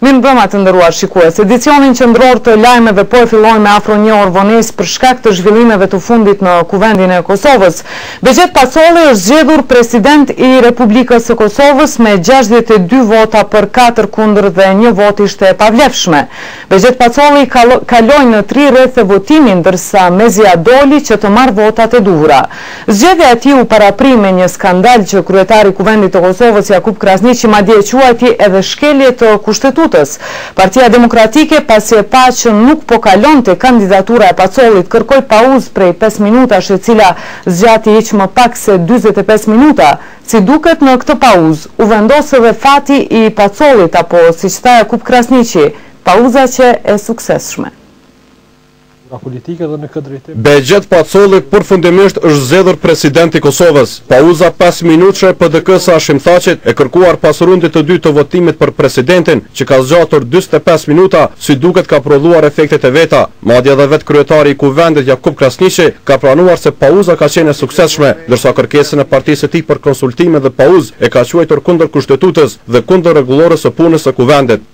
Mirëmbrëma të nderuar shikues. Edicionin qendror të lajmeve po e fillojmë me afro një orë vonesë për shkak të zhvillimeve të fundit në Kuvendin e Kosovës. Bexhet Pacoli është zgjedhur president i Republikës së Kosovës me 62 vota për 4 kundër dhe 1 vot ishte e pavlefshme. Bexhet Pacoli kaloi në 3 rrethe votimi, ndërsa Mezia doli që të marrë votat e duhura. Zgjedhja e tij u parapri me një skandal që kryetari i Kuvendit të Kosovës Jakub Krasniqi madje quajti edhe shkelje të kushtetutës. Partia Demokratike, pasi e pa që nuk po kalonte kandidatura e Pacolit, kërkoi pauzë prej 5 minutash, e cila zgjati hiç më pak se 45 minuta. Si duket në këtë pauzë, u vendos edhe fati i Pacolit, apo siç tha Jakub Krasniqi, pauza që e suksesshme. Bexhet Pacoli përfundimisht është zgjedhur president i Kosovës. Pauza 5 minutëshe PDK-s Hashim Thaqit e kërkuar pas rundit të dytë të votimit për presidentin, që ka zgjatur 45 minuta, si duket ka prodhuar efektet e veta. Madje edhe vetë kryetari i Kuvendit Jakub Krasniqi ka pranuar se pauza ka qenë e suksesshme, ndërsa kërkesën e partisë së tij për konsultime dhe pauzë e ka quajtur kundër kushtetutës dhe kundër rregullorës së punës së Kuvendit.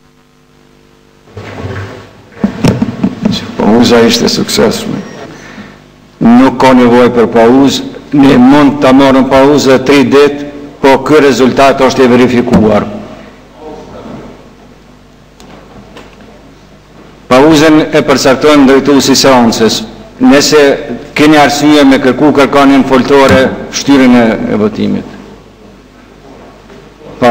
Pauza ishte suksesshme. Nuk ka nevojë për pauzë, ne mund ta marrim pauzë 3 ditë, po ky rezultat është i verifikuar. Pauzën e përcakton drejtuesi i seancës. Nëse keni arsye me kërkonin foltore shtyrën e votimit. Po.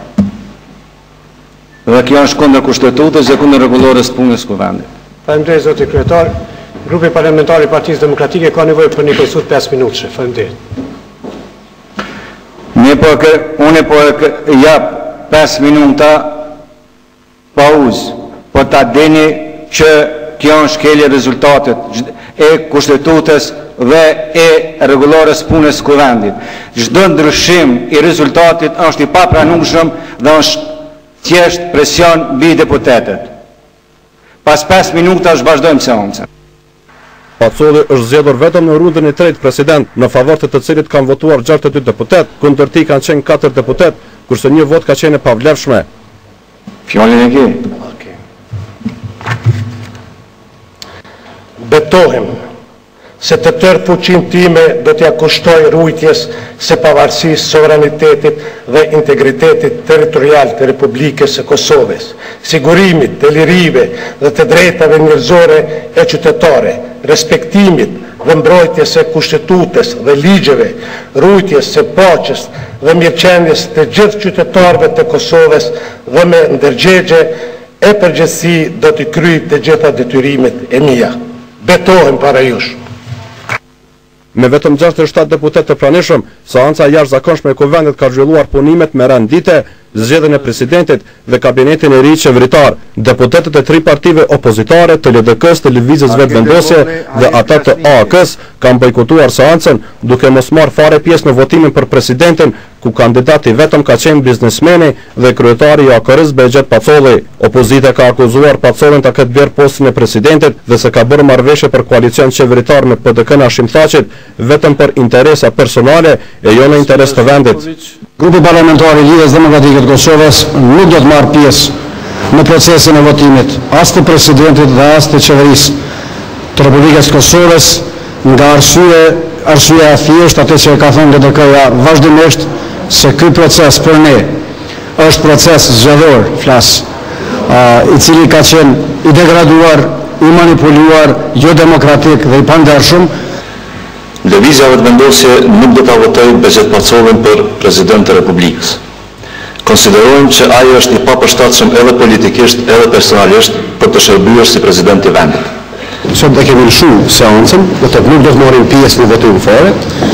Dhe kjo është kundër kushtetutës dhe kundër rregullorës së punës së Kuvendit. Faleminderit zoti kryetar. Grupi parlamentar i Partisë Demokratike ka nevojë për një konsultë 5 minutëshe. Faleminderit. Unë po jap 5 minuta pauzë, po ta dini që kjo është shkelje rezultatet e kushtetutës dhe e rregullorës punës së Kuvendit. Çdo ndryshim i rezultatit është i papranueshëm dhe është thjesht presion mbi deputetët. Pas 5 minutash vazhdojmë seancën. Pacoli është zgjedhur vetëm në rundën e tretë president, në favor të cilit kanë votuar 62 deputet, kundër tij kanë qenë 4 deputet, kurse 1 vot ka qenë e pavlefshme. Fjalën e ke? Betohem se të tërë fuqinë time do t'ja kushtoj rujtjes së pavarësisë, sovranitetit dhe integritetit territorial të Republikës së Kosovës, sigurimit të lirive dhe të drejtave njerëzore e qytetare, respektimit dhe mbrojtjes së kushtetutës dhe ligjeve, rujtjes së paqes dhe mirëqendjes të gjithë qytetarëve të Kosovës dhe me ndërgjegje e përgjithësi do t'i kryej të gjitha detyrimet e mia. Betohem para jush. Me vetëm 67 deputet të pranishëm, seanca jashtëzakonshme e Kuvendit ka zhvilluar punimet me rendite, zgjedhjen e presidentit dhe kabinetin e ri qeveritar. Deputetët e 3 partive opozitare, të LDK-s, të Lëvizjes Vetëvendosje dhe ata të AAK-s kanë bojkotuar seancën, duke mos marrë fare pjesë në votimin për presidentin, ku kandidati vetëm ka qenë biznesmeni dhe kryetari i AKR-s Bexhet Pacoli. Opozita ka akuzuar Pacolin ta ketë blerë postin e presidentit dhe se ka bërë marrëveshje për koalicion qeveritar me PDK-n Hashim Thaqit vetëm për interesa personale e jo në interes të vendit. Grupi parlamentar i Lidhjes Demokratike të Kosovës nuk do të marrë pjesë në procesin e votimit as të presidentit dhe as të qeverisë të Republikës së Kosovës, nga arsye e thjeshtë atë që ka thënë LDK-ja vazhdimisht, se ky proces për ne është proces zgjedhor, i cili ka qenë i degraduar, i manipuluar, jo demokratik dhe i pandershëm. Lëvizja Vetëvendosje nuk do ta votojë Bexhet Pacolin për president të Republikës. Konsiderojmë që ai është i papërshtatshëm edhe politikisht edhe personalisht për të shërbyer si president i vendit. Sot e kemi lëshu seancën, do të nuk do të marrim pjesë në votim fare,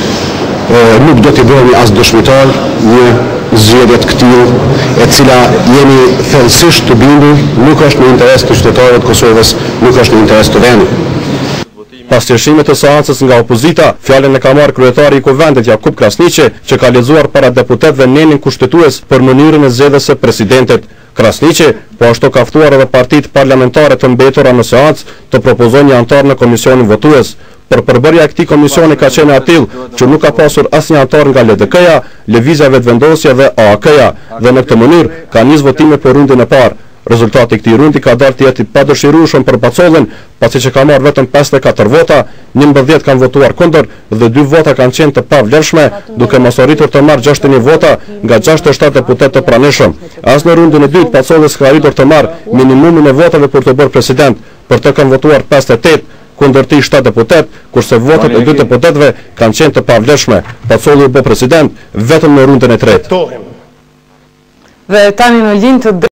nuk do t'i bëhemi as dëshmitar një zgjedhje të këtillë, e cila jemi thellësisht të bindur nuk është në interes të qytetarëve të Kosovës, nuk është në interes të vendit. Pas qëshimit të seancës nga opozita, fjalën e ka marrë kryetari i Kuvendit Jakub Krasniqi, që ka lexuar para deputetëve nenin kushtetues për mënyrën e zgjedhjes së presidentit. Krasniqi po ashtu ka ftuar edhe partitë parlamentare të mbetura në seancë të propozojnë një antar në komisionin votues. Për përbërja e këtij komisioni ka qenë atill që nuk ka pasur asnjë antar nga LDK-ja, Lëvizja Vetëvendosje dhe AAK-ja, dhe në këtë mënyrë ka nisë votime për rundën e parë. Rezultati i këtij rundi ka dalë të jetë i padëshirueshëm për Pacollin, pasi që ka marrë vetëm 54 vota, 11 kanë votuar kundër dhe 2 vota kanë qenë të pavlerëshme, duke mos arritur të marrë 61 vota nga 67 deputet të pranishëm. As në rundin e dytë Pacolli s'ka arritur të marrë minimumin e votave për të bërë president, për të kanë votuar 58 kundërti 7 deputet, kurse votat e 2 deputetëve kanë qenë të pavlerëshme. Pacolli u bë president vetëm në rundën e tretë. Dhe tani në linjë të